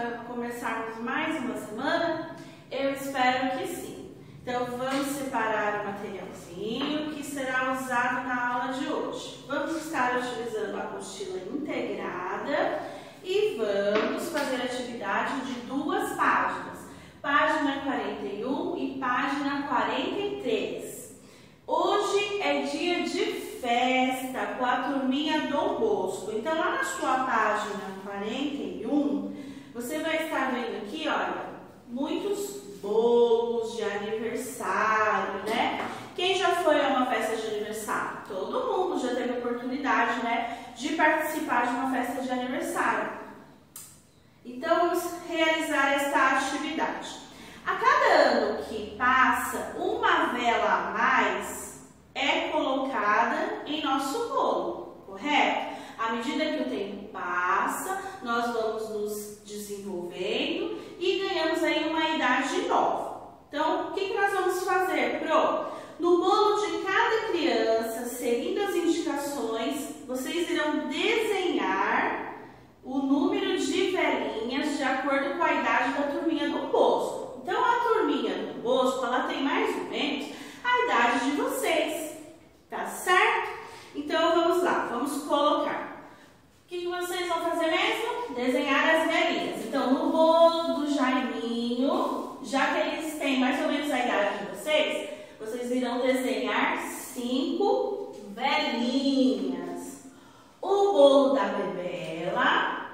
para começarmos mais uma semana? Eu espero que sim. Então vamos separar o materialzinho que será usado na aula de hoje. Vamos estar utilizando a apostila integrada e vamos fazer atividade de 2 páginas. Página 41 e página 43. Hoje é dia de festa com a turminha Dom Bosco. Então, lá na sua página 41, você vai estar vendo aqui, olha, muitos bolos de aniversário, né? Quem já foi a uma festa de aniversário? Todo mundo já teve a oportunidade, né, de participar de uma festa de aniversário. Então, vamos realizar esta atividade. A cada ano que passa, uma vela a mais é colocada em nosso bolo, correto? À medida que o tempo passa, nós vamos nos desenvolvendo e ganhamos aí uma idade nova. Então, o que nós vamos fazer, Pro? No bolo de cada criança, seguindo as indicações, vocês irão desenhar o número de velinhas de acordo com a idade da turminha do Bosco. Então, a turminha do Bosco, ela tem mais ou menos a idade de vocês, tá certo? Então, vamos lá, vamos colocar. O que vocês vão fazer mesmo? Desenhar as velinhas. Então, no bolo do Jaiminho, já que eles têm mais ou menos a idade de vocês, vocês irão desenhar 5 velinhas. O bolo da Bebela,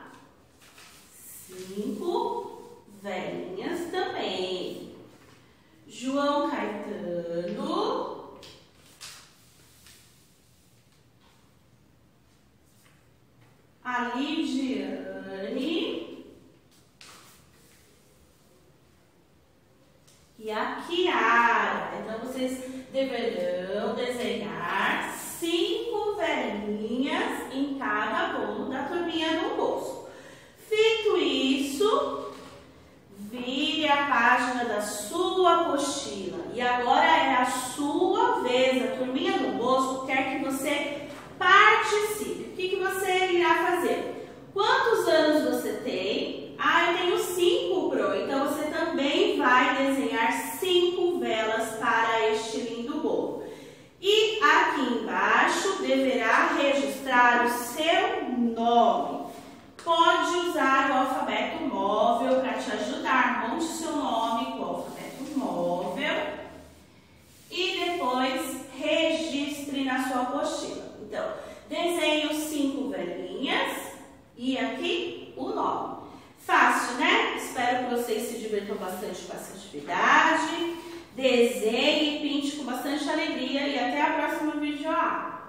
5 velinhas também. João Caetano, a Lidiane e a Kiara. Então, vocês deverão desenhar 5 velinhas em cada bolo da turminha do Bosco. Feito isso, vire a página da sua apostila. E agora é a sua vez. A turminha do Bosco quer que você participe. O que você irá fazer? Quantos anos você tem? Ah, eu tenho 5, Pro. Então, você também vai desenhar 5 velas para este lindo bolo. E aqui embaixo deverá registrar o seu nome. Pode usar o alfabeto móvel para te ajudar. Monte seu nome com o alfabeto móvel e depois registre na sua apostila. Então, desenhe os 5 velinhas e aqui o nome. Fácil, né? Espero que vocês se divirtam bastante com essa atividade. Desenhe e pinte com bastante alegria e até a próxima videoaula.